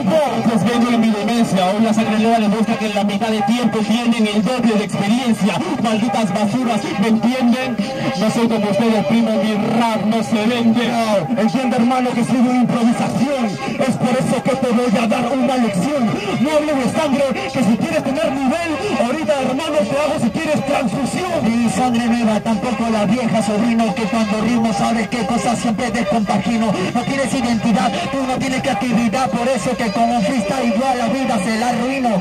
Pues vengo en mi demencia, hoy la sangre nueva demuestra que en la mitad de tiempo tienen el doble de experiencia. Malditas basuras, ¿me entienden? No soy como ustedes, primo, mi rap no se vende. No, entiende, hermano, que soy una improvisación. Es por eso que te voy a dar una lección. No hable de sangre, que si quieres tener nivel, ahorita, hermano, te hago si quieres transfusión. Ni sangre nueva, tampoco la vieja, sobrino, que cuando rimo sabes qué cosas siempre descompagino. No tienes identidad, tú no tienes creatividad, por eso que con un freestyle igual la vida se la arruino.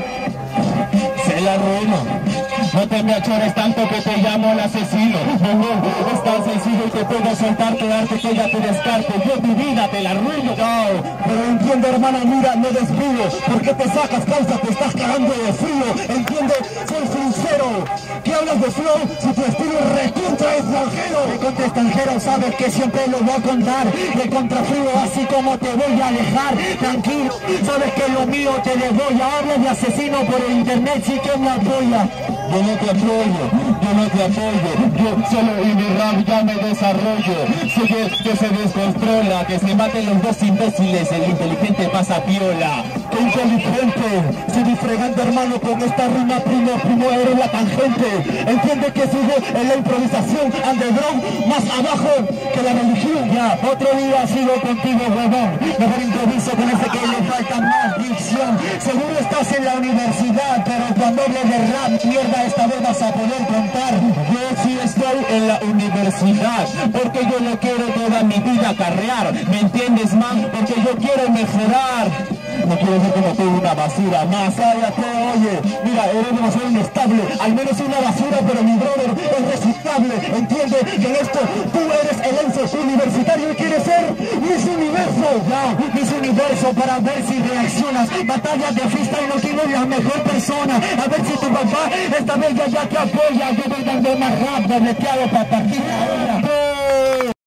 Se la arruino. No te me achores tanto que te llamo el asesino. No, es tan sencillo y te puedo soltar, quedarte que ya te descarte. Yo tu vida te la arruino. No, pero entiende, hermana, mira, no desvío. ¿Por qué te sacas causa? Te estás cagando de frío. Entiende, soy sincero. ¿Qué hablas de flow si tu estilo es recontra extranjero? Recontra extranjero, sabes que siempre lo voy a contar. Recontra frío, así como te voy a alejar. Tranquilo, sabes que lo mío te le voy a hablar de asesino por el internet, sí que me apoya. Yo no te apoyo, yo no te apoyo. Yo solo y mi rap ya me desarrollo. Sé que se descontrola, que se maten los dos imbéciles, el inteligente pasa piola. ¡Qué inteligente! Si disfregando, hermano, con esta rima, primo, eres la tangente. Entiende que sigo en la improvisación underground, más abajo que la religión. Ya, otro día sigo contigo, huevón. Mejor improviso con ese que le falta más dicción. Seguro estás en la universidad, pero cuando hables de rap, mierda, esta vez vas a poder contar. Yo sí estoy en la universidad, porque yo no quiero toda mi vida carrear. ¿Me entiendes, man? Porque yo quiero mejorar. No quiero ser como tú, una basura más. Cállate, oye, mira, eres demasiado inestable. Al menos una basura, pero mi brother es reciclable. Entiende que en esto tú eres el enzo universitario y quieres ser Miss Universo. Ya, Miss Universo, para ver si reaccionas. Batallas de freestyle no tienes la mejor persona. A ver si tu papá esta vez ya te apoya. Yo voy dando más rap, dobleteado para partir ahora.